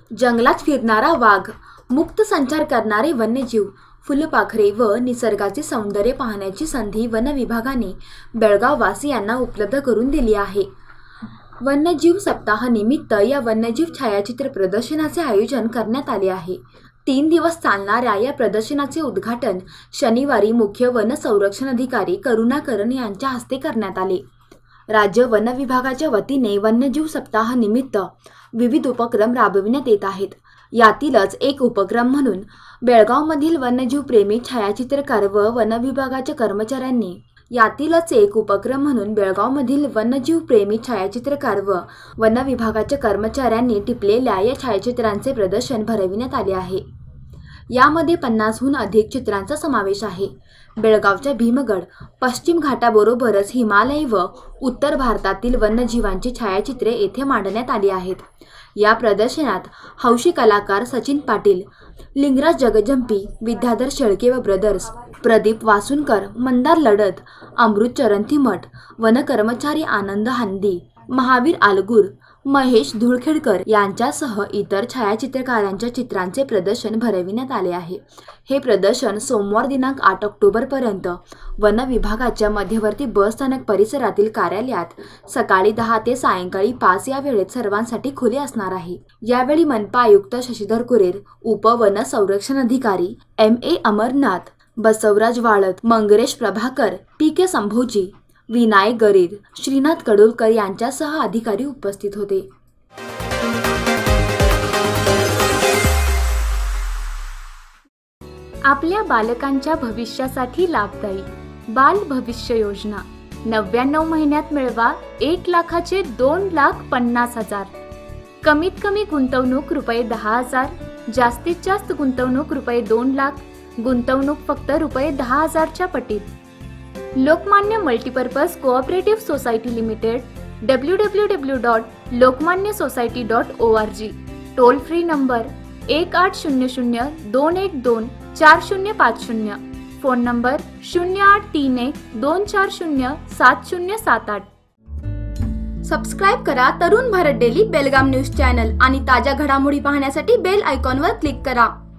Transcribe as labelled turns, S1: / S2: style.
S1: जंगलात फिरणारा वाघ, मुक्त संचार करणारे वन्यजीव, फुलपाखरे व निसर्गाचे सौंदर्य पाहण्याची संधी वन विभागाने बेळगाव वासियांना उपलब्ध करून दिली आहे। वन्यजीव सप्ताह निमित्त या वन्यजीव छायाचित्र प्रदर्शनाचे आयोजन करण्यात आले आहे। 3 दिवस चालणाऱ्या या प्रदर्शनाचे उद्घाटन शनिवारी मुख्य वन संरक्षण अधिकारी करुणाकरन यांच्या हस्ते करण्यात आले। राज्य वन विभागाच्या वतीने वन्यजीव सप्ताह निमित्त विविध उपक्रम राबविण्यात येत आहेत। यातीलच एक उपक्रम म्हणून बेळगावमधील वन्यजीव प्रेमी छायाचित्रकार व वन विभागाच्या कर्मचाऱ्यांनी वन विभागाच्या कर्मचाऱ्यांनी टिपलेल्या या छायाचित्रांचे प्रदर्शन भरविण्यात आले आहे। यामध्ये 50हून अधिक चित्रांचा समावेश आहे। बेळगावच्या भीमगड, पश्चिम घाटाबरोबरच हिमालय व उत्तर भारतातील वन्यजीवांची छायाचित्रे येथे मांडण्यात आली आहेत। या प्रदर्शनात हौशी कलाकार सचिन पाटील, लिंगराज जगजंपी, विद्याधर शेळके व ब्रदर्स, प्रदीप वासुनकर, मंदार लडत, अमृत चरंथीमठ, वनकर्मचारी आनंद हांदी, महावीर आलगूर, महेश धुळखेडकर यांच्यासह इतर छायाचित्रकारांच्या चित्रांचे प्रदर्शन भरविण्यात आले आहे। हे प्रदर्शन सोमवार दिनांक 8 ऑक्टोबर पर्यंत वन विभागाच्या मध्यवर्ती बस स्थानक परिसरातील कार्यालयात सकाळी 10 ते सायंकाळी 5 या वेळेत सर्वांसाठी खुले असणार आहे। यावेळी मनपा आयुक्त शशिधर कुरेर, उपवन संरक्षण अधिकारी MA अमरनाथ, बसवराज वाळत, मंगरेश प्रभाकर, PK संभोजी, विनायक गरीर, श्रीनाथ कडोलकर यांच्यासह अधिकारी उपस्थित होते।
S2: आपल्या बालकांच्या भविष्यासाठी लाभदायी बाल भविष्य योजना 99 महिन्यात मिळवा 1 लाखाचे 2,50,000। कमीत कमी गुंतवणूक रुपये 10,000, जास्तीत जास्त गुंतवणूक रुपये 2 लाख, गुंतवणूक फक्त रुपये 10,000च्या पटीत। Lokmanya multipurpose cooperative society limited, www.lokmanyasociety.org, toll free number 1800-212-4050, phone number 0831-240-7078।
S3: Subscribe करा Tarun Bharat daily Belgaum news channel आणि ताज्या घडामोडी पाहण्यासाठी बेल आयकॉनवर क्लिक करा।